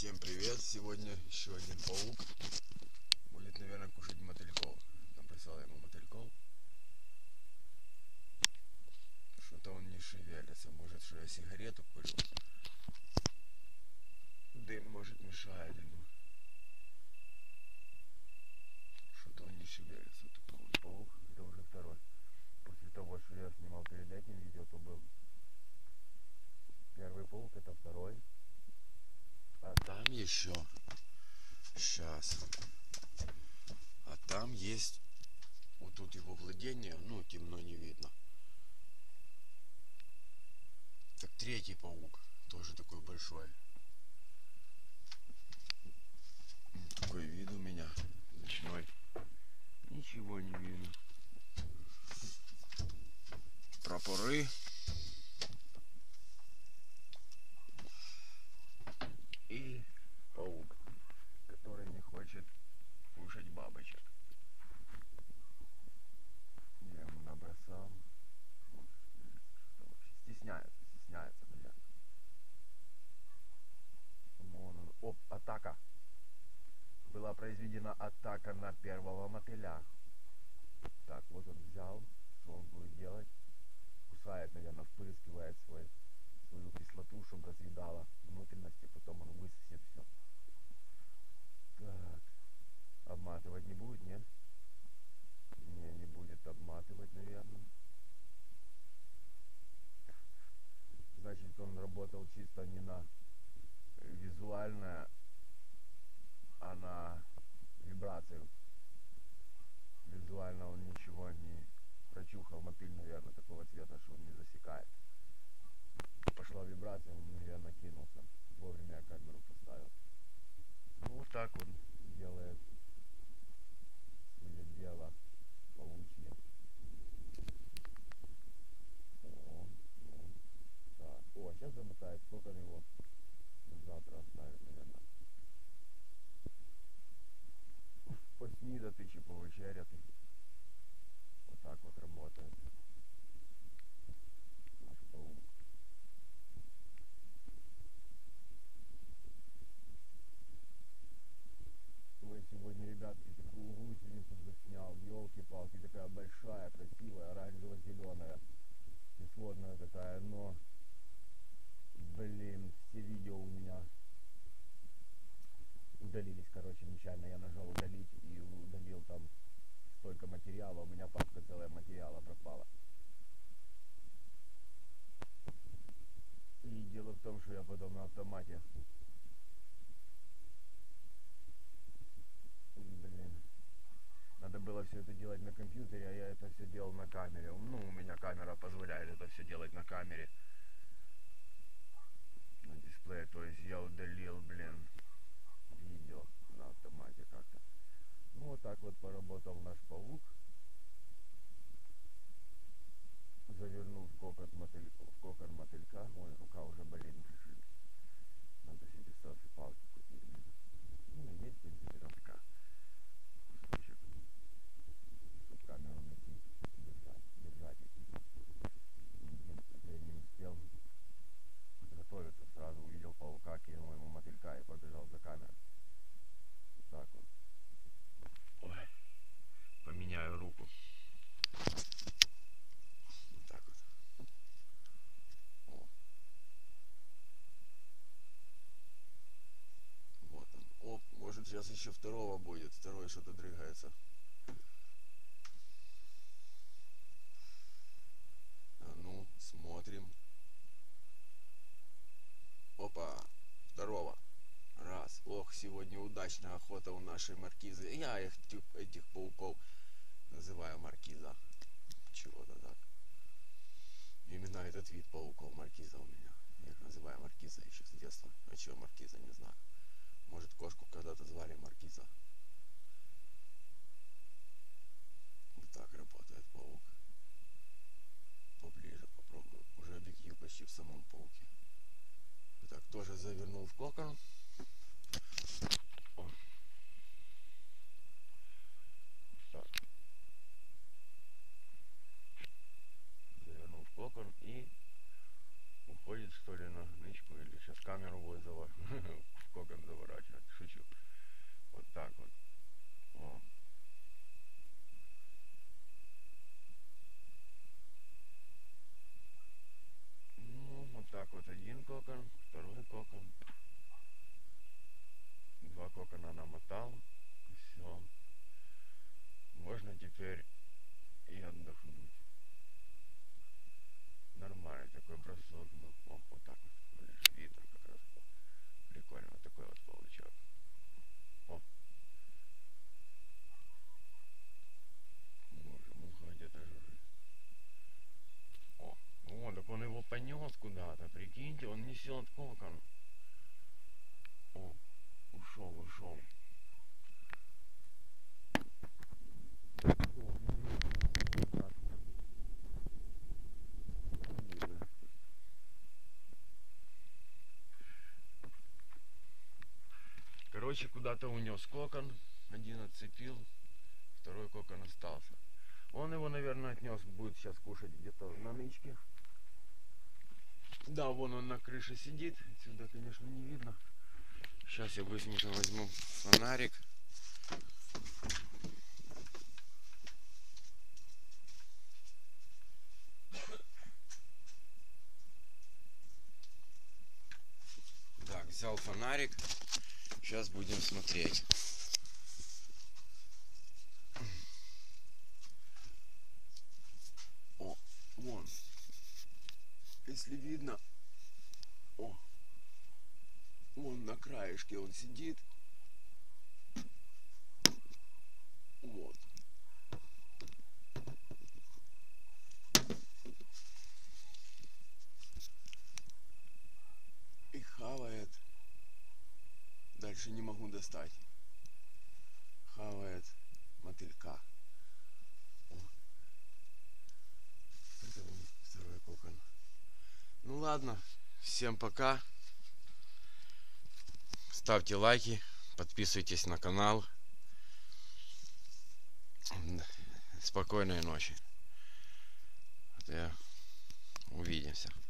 Всем привет! Сегодня еще один паук будет, наверное, кушать мотыльков. Там прислал ему мотыльков. Что-то он не шевелится. Может, что я сигарету курю. Дым, может, мешает ему. Что-то он не шевелится. Тут вот паук. Это уже второй. После того, что я снимал перед этим видео, то был первый паук, это второй. А там еще. Сейчас. А там есть. Вот тут его владение, ну, темно не видно. Так третий паук, тоже такой большой. Такой вид у меня ночной. Ничего не видно. Прапоры. И паук, который не хочет кушать бабочек. Я ему набросал. Стесняется, наверное. Вон он. Оп, атака. Была произведена атака на первого мотыля. Так, вот он взял. Что он будет делать? Кусает, наверное, впрыскивает свою кислоту, чтобы разъедала внутренности. Потом он высосет все. Так. Обматывать не будет, нет? Не будет обматывать, наверное. Значит, он работал чисто не на визуальное, а на вибрацию. Визуально он ничего не прочухал. Мотыль, наверное, такого цвета, что он не засекает. Пошла вибрация, он, наверное, кинулся. Вовремя я камеру поставил. Ну, вот так он делает свое дело паучье. Так. О, сейчас замотает. Сколько его завтра оставит, наверное. Поснідати чи повечеряти. Вот так вот работает наш паук. Ой, сегодня, ребятки, такую гусеницу заснял. Елки-палки, такая большая, красивая, оранжево-зеленая. Кислотная такая, но, блин, все видео у меня удалились, короче, нечаянно я нажал удалить и удалил там столько материала, у меня папка целая материала пропала. И дело в том, что я потом на автомате, блин, надо было все это делать на компьютере, а я это все делал на камере. Ну, у меня камера позволяет это все делать на камере, на дисплее. То есть я удалил, блин, видео на автомате как-то. Ну, вот так вот поработал наш паук. Завернул в кокон мотылька. Ой, рука уже болит. Надо себе селфи палки купить. Ну, есть, в принципе, там такая кусочек, чтобы камеру найти, держать их. Я не успел готовиться, сразу увидел паука, кинул ему мотылька и побежал за камерой. Вот так вот. Ой, поменяю руку. Вот так вот. О. Вот он. О, может сейчас еще второго будет. Второй что-то дрыгается. А ну, смотрим. Опа, второго. Раз. Ох, сегодня удачная охота у нашей маркизы. Я этих пауков называю маркиза. Чего-то так. Именно этот вид пауков маркиза у меня. Я их называю маркиза еще с детства. А чего маркиза, не знаю. Может, кошку когда-то звали маркиза. Вот так работает паук. Поближе попробую. Уже объектив почти в самом пауке. Так, тоже завернул в кокон. О. Так. Завернул в кокон и уходит, что ли, на нычку, или сейчас камеру будет в кокон заводить. кокон. 2 кокона намотал. Все. Можно теперь и отдохнуть. Нормальный такой бросок был. О, вот так вот. Блин, видно как раз. Прикольно. Вот такой вот получок. О. Боже, муха где-то жужжит. О, так он его понес куда-то. Прикиньте, он несет кокон. О, ушел. Короче, куда-то унес кокон. Один отцепил, второй кокон остался. Он его, наверное, отнес, будет сейчас кушать где-то на нычке. Да, вон он на крыше сидит. Отсюда, конечно, не видно. Сейчас я быстренько возьму фонарик. Так, взял фонарик. Сейчас будем смотреть. О, вон. Если видно. О, вон на краешке он сидит. Вот. И хавает. Дальше не могу достать. Хавает мотылька. О. Это второй кокон. Ну ладно, всем пока. Ставьте лайки, подписывайтесь на канал. Спокойной ночи. Увидимся.